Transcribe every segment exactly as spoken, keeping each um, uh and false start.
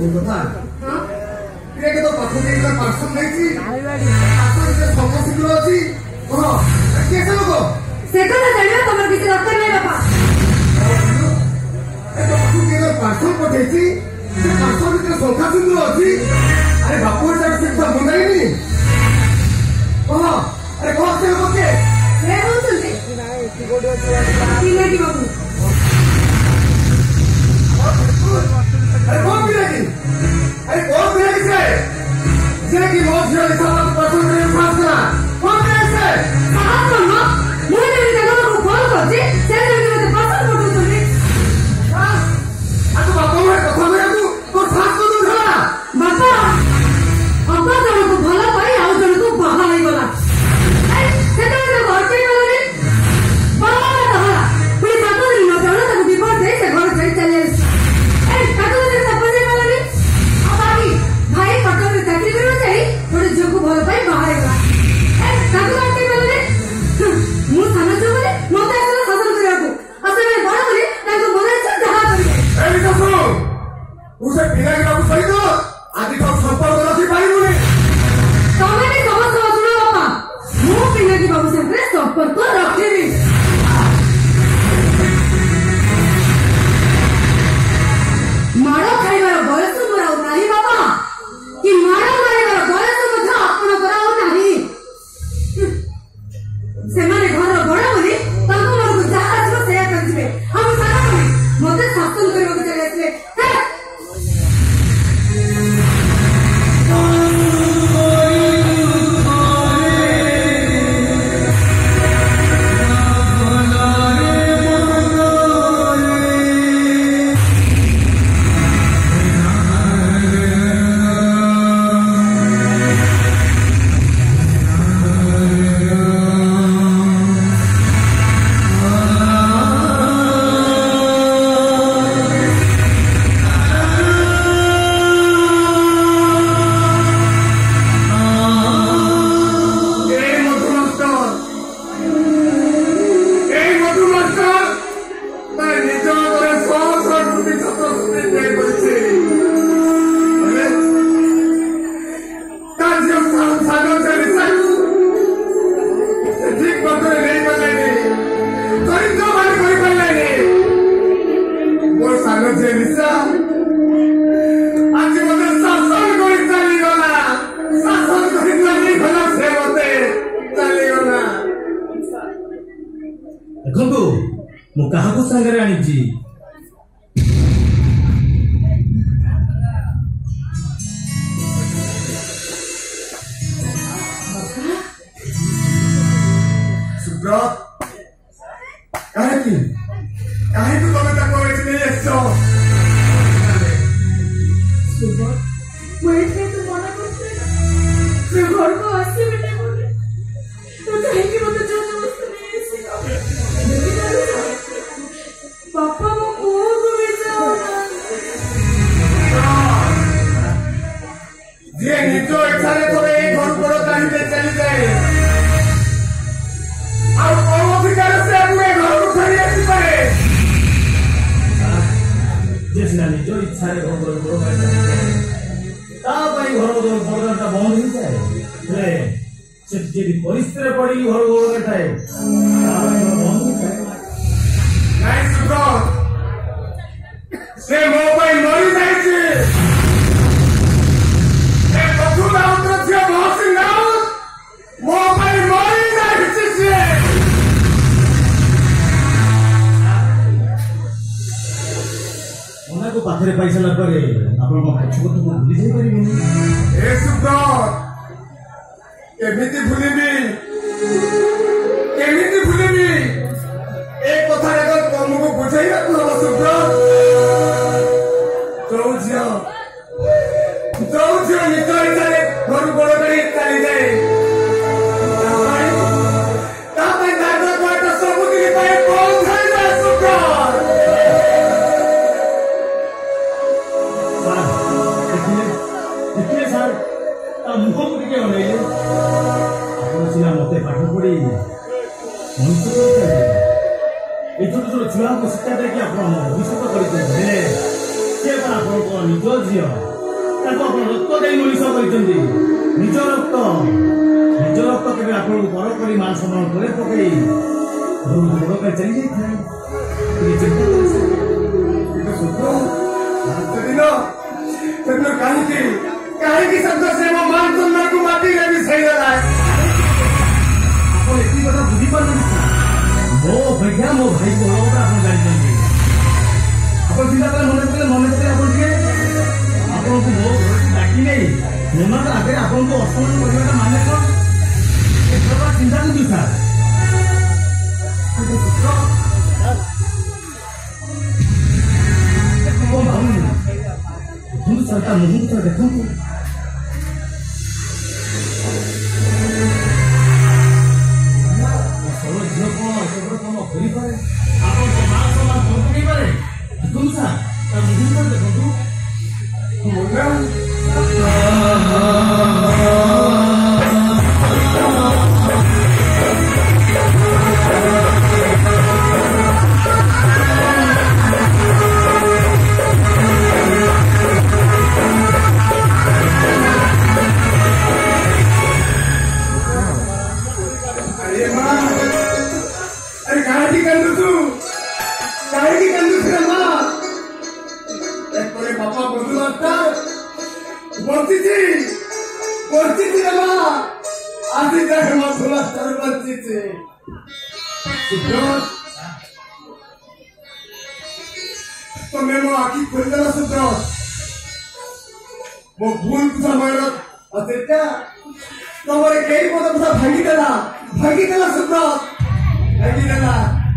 କଥା ଟିକେ ତ ପାଖ ଦେଇକି ପାର୍ସଲ ନେଇଛି ପାର୍ସଲ ସବୁ ଶୀଘ୍ର ଅଛି କହ କିଏ ସେ ଲୋକ ସେ କଥା ଜାଣିବା ତମର କିଛି ଦରକାର ନାହିଁ ବାପା ଏ ତ ପାଖକୁ କିଏ ପାର୍ସଲ ପଠେଇଛି ସେ ପାର୍ସଲ ଭିତରେ ଶଙ୍ଖା ସିନ୍ଦୁର ଅଛି ଆରେ ବାପୁ ଏଟା ସେ କଥା ମନାଇନି କହ ଆରେ କହ ସେ ଲୋକ କିଏ ସେ ହଉଛନ୍ତି ପିଲାଟି ବାବୁ अरे कौन पिलागी अरे कौन पिलागी से जे की मौत से लिखा हुआ पर्सन के पास करा कौन पिलागी से साहब मम्मा मुझे मेरी जगह को कॉल करती से जल्दी मत पर्सन फोटो तुमने हां आ तो बापा में कथा में तू तो साथ को दूर खड़ा बापा अब्बा जन को भला पाई आउ जन को बाहा नहीं गला ए से तो घर पे गले बाबा कहा पुलिस साथ दिन न जाना तक विपद दे से घर से चले भल पाई बाहर गला ताको काटे गले मु साना जो बोले मते आसला शासन करिया को असले बड़ बोले ताको बोले छ जहा करी ए बिकसु उसे पिला के बाबू सही तो आदि को संपर्क रखी पाइबुनी तमे भी समझ सुनो बापा मु पिला के बाबू से संपर्क रखिबी मारो खाइबार बयस मोर आउ नाही बाबा कि मारो मारिबार बयस ସେମାନେ ଘର ବଡ ବୋଲି ତାଙ୍କ ମନକୁ ଯାହା ଆସିବ ସେୟା କରିଯିବେ ଆମ ସାରା ବୋଲି ମତେ ଶାସନ କରିବାକୁ ଚାଲି ଆସିବେ देखो मु काहाकू संगरे आनिची सुब्रत काहे की काहे तू तमे तक एठी नहीं आछो सुब्रत मैं इतने तो मना करते मैं घर को आसी भी नहीं बोले तो कहीं की मत जो दोस्त नहीं ऐसी पापा वो कौन को भेजा जे निजो इच्छारे थोड़े एक घर बड़ो काहे पे चली जाए और कौन अधिकार से अपने घर को खड़ी आसी पाए जेसना निजो इच्छारे घर बड़ो काहे ता भाई घर बड़ो बड़ोटा बंद ही जाए ले से जे परिस्थिति पड़ी घर बड़ो काहे ता भाई बंद ही जाए नहीं सुब्रत से मोबाइल मरी जाइछे ए कथु नाउत से बहसी नाउत मोबाइल मरी जाइछे से ओना को पाखरे पैसा ला परे आपण को पछ को तो भूली जाई परिबो ए सुब्रत केमिति भूलिबी केमिति भूलिबी एक कथा रे तुमको बुझाइबा को हम सुब्रत जोजियो जोजियो नितोई चले घर बड़ करी चली जाए ताई ताई दादा को तो सब दिन पाए कौन खाई जा सुब्रत सर देखिए देखिए सर ता मुख को के होले आपण सिना मते पाठ पड़ी मनुष्य को ए छोट छोट छुआ को शिक्षा दे कि आपण भविष्य को करि दे से आपण को निज जियो रक्त दे मनीष कर निज रक्त निज रक्त के आपको बर कर मान सम्मान करे पकई बड़ पर चली जाए चिंता कहीं कहीं शब्द से वो मान सम्मान को माटी में भी सही रहा है आप एति कथा बुझी पार मो अपेक्षा मो भाई को आप जानी आप चिंता कले मन पकड़े मन पकड़े आप आपको मो डाकी नहीं मन आगे आपको असमान करने माने कौन चिंता नहीं सार भाई सरकार मुहूर्त तो देखो सब झील कौन कौन कर मान सम्मान कर पारे तुम सर मुहूर्त देखो तुम्हें मो आखि खोलदेला सूत्र मो भूल समय अतेटा तुम्हारे कई पद पुरा भांगीदेला भांगीदेला सूत्र भांगीदेला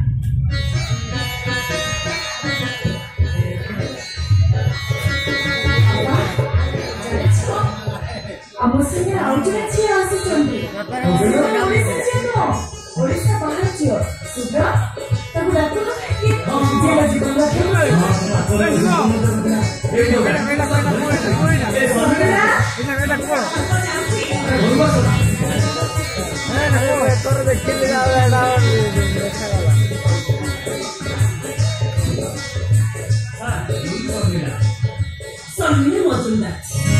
ଆମ ସାଙ୍ଗରେ ଆଉ ଜଣେ ଝିଅ ଆସିଛନ୍ତି ଓଡ଼ିଶା ଝିଅ ନୁହଁ ଓଡ଼ିଶା ବାହାର ଝିଅ ଶୁଭ୍ର ତାକୁ ଡାକୁନ ଜେଲ ଜୀବନ सम्मिल मजुमदार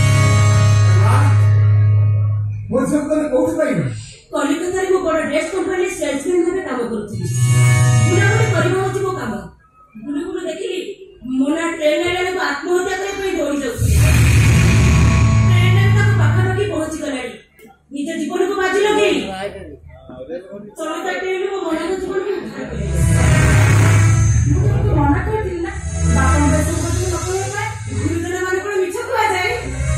कलिकतार मो बड़ ड्रेस कंपनी सेल्समैन भाव काम करुଥିଲି बुलाबुली करवा होची मो काम बुलु बुलु देखिली मोना ट्रेन लाइन को आत्महत्या करे पे दौड़ी जाउछि ट्रेन लाइन तक पाखापाखी पहुंची गलाडी निज जीवन को बाजी लगेई चलता ट्रेन को मोना को जीवन को उद्धार करे ମନା କରିଥିଲି ନା ବାପା ବେଶ କରିକି ନ କହିବା गुरुजन मान को मिछ कुआ जाए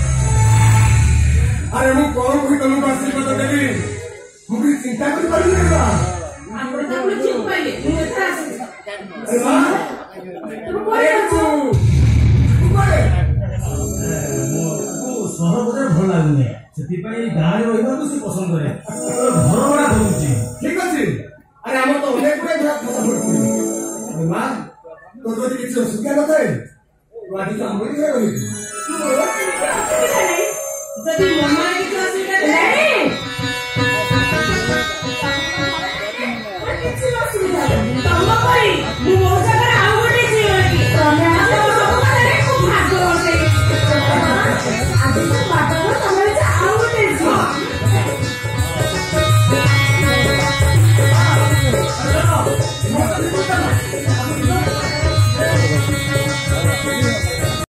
अरे मु कौन कोई तुमको आशीर्वाद देवी मुझे चिंता कर पारी नहीं आपण ताको चुप पाइले मु एथा आसी अरे मां तुम कोई तू तू कोई मो सहर बजार भल लागुनी सेति पई गाँ रे रहिबा को से पसंद करे घर बड़ा होउची ठीक अछि अरे हम तो अनेक गुडे घर खत्म होई अरे मां तो तो किछ सुविधा न थाए वाडी काम होई रे रही जदी मम्मा की तो असुविधा नहीं କିଛି ଅସୁବିଧା ନାହିଁ तम कोई मु मो जगह आ गोटे जीव की ତମେ तो सब करे खूब भाग होते ଆଜି ତ ବାଟରେ ତମେ ଯେ ଆଉ ଗୋଟେ ଝିଅ मो